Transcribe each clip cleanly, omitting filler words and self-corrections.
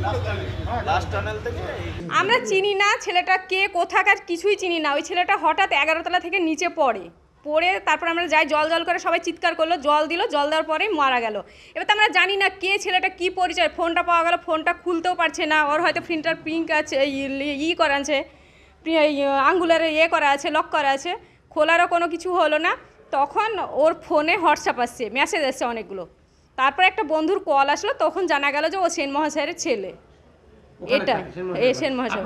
আমরা চিনি না ছেলেটা কে কোথাকার, কিছুই চিনি না। ওই ছেলেটা হঠাৎ 11 তলা থেকে নিচে পড়ে তারপর আমরা যাই, জল করে সবাই চিৎকার করলো, জল দিল, জল দেওয়ার পরেই মারা গেল। এবার তো আমরা জানি না কে ছেলেটা, কি পরিচয়। ফোনটা পাওয়া গেল, ফোনটা খুলতেও পারছে না, ওর হয়তো ফিঙ্গার প্রিন্ট আছে, করা আছে, আঙ্গুলের করা আছে, লক করা আছে, খোলারও কোনো কিছু হলো না। তখন ওর ফোনে হোয়াটসঅ্যাপ আসছে, মেসেজ আসছে অনেকগুলো। তারপর একটা বন্ধুর কল আসলো, তখন জানা গেল যে ও সেন মহাশয়ের ছেলে। এটা সেন মহাশয়।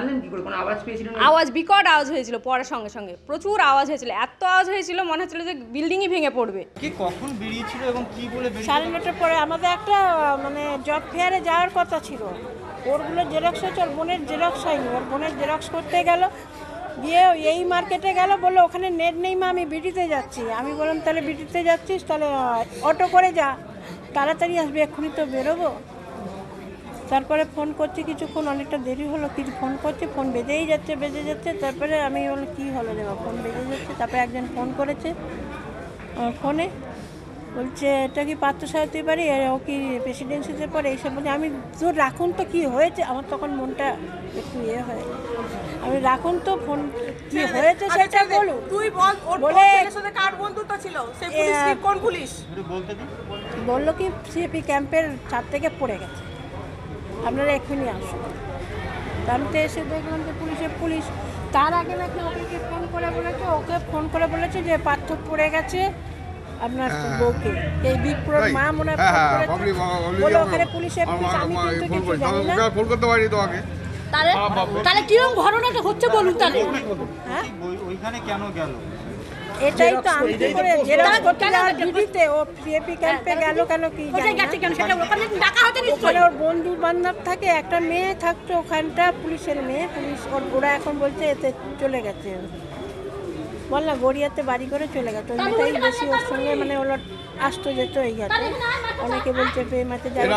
আওয়াজ, বিকট আওয়াজ হয়েছিল, পড়ার সঙ্গে সঙ্গে প্রচুর আওয়াজ হয়েছিল, এত আওয়াজ হয়েছিল মনে হচ্ছিল যে বিল্ডিংই ভেঙে পড়বে। কি কখন বেরিয়েছিল এবং কি বলে? 9:30 পরে আমাদের একটা মানে জব ফেয়ারে যাওয়ার কথা ছিল। ওরগুলো জেরক্স হচ্ছে, ওর বোনের জেরক্স হয়নি, ওর বোনের জেরক্স করতে গেল, গিয়ে এই মার্কেটে গেল, বললো ওখানে নেট নেই মা, আমি বিটিতে যাচ্ছি। আমি বললাম তাহলে বিটিতে যাচ্ছিস, তাহলে অটো করে যা, তাড়াতাড়ি আসবে, এক্ষুনি তো বেরোবো। তারপরে ফোন করছি কিছুক্ষণ, অনেকটা দেরি হলো, কিছু ফোন করছি, ফোন বেজে যাচ্ছে। তারপরে আমি বললাম কী হলো রে, ফোন বেজে যাচ্ছে। তারপরে একজন ফোন করেছে আমার ফোনে, বলছে এটা কি পার্থ সারথী বাড়ি, ও কি প্রেসিডেন্সিতে পড়ে, এইসব বলছে। আমি তো রাখুন তো কী হয়েছে, আমার তখন মনটা একটু হয়, আমি রাখুন তো ফোন কী হয়েছে সেটা বলুন। তুই বল, বলে সাথে কার বন্ধুত্ব ছিল, সেই পুলিশ কি, কোন পুলিশ? বললো কি সিএপি ক্যাম্পের ছাদ থেকে পড়ে গেছে, আপনারা এক্ষুনি আসুন। আমি তো এসে দেখলাম যে পুলিশ। তার আগে নাকি ওকে ফোন করে বলেছে যে পার্থ পড়ে গেছে আপনার বউকে, এই বিপ্রর মা মনে হয় বলে ওখানে পুলিশে। আমি কিন্তু কিছু জানি না, ফোন করতে পারিনি তোমাকে। তাহলে কিরকম ঘটনাটা হচ্ছে বলুন তাহলে। হ্যাঁ, ওইখানে কেন গেল? এটাই তো আমি কি করে জেরক্স করতে যাওয়ার ডিউটিতে ও সিএপি ক্যাম্পে গেল কেন কি জানি না। ওখানে ওর বন্ধু বান্ধব থাকে, একটা মেয়ে থাকতো ওখানটা, পুলিশের মেয়ে, পুলিশ ওরা এখন বলছে এতে চলে গেছে, বল না গড়িয়াতে বাড়ি করে চলে গেছে। ওই মেয়েটাই বেশি ওর সঙ্গে মানে ওরা আসতো যেত এই গেছে। অনেকে বলছে প্রেমাতে যায়।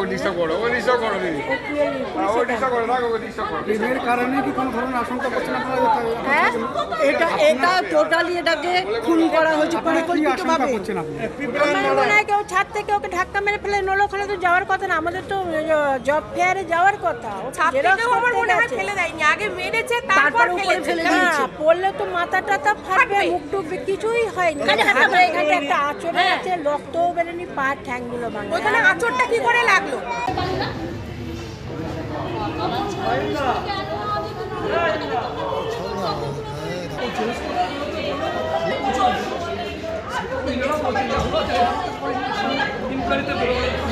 হ্যাঁ, এটা টোটালি এটাকে খুন করা হয়েছে পরিকল্পিতভাবে। আমার মনে হয় কেউ ছাদ থেকে ওকে ধাক্কা মেরে ফেলে, নইলে ওখানে তো যাওয়ার কথা না, আমাদের তো জব ফেয়ারে যাওয়ার কথা। ফেলে দেয়নি, আগে মেরেছে তারপর ফেলে দিয়েছে। পড়লে তো মাথা টাথা ফাটবে, মুখ টুকবে, কিছুই হয়নি। এখানে একটা আঁচড় আছে, রক্তও বেরোনি, পা ঠ্যাংগুলো ভাঙা। ওখানে আঁচড়টা কি করে লাগলো? ইনকোয়ারিতে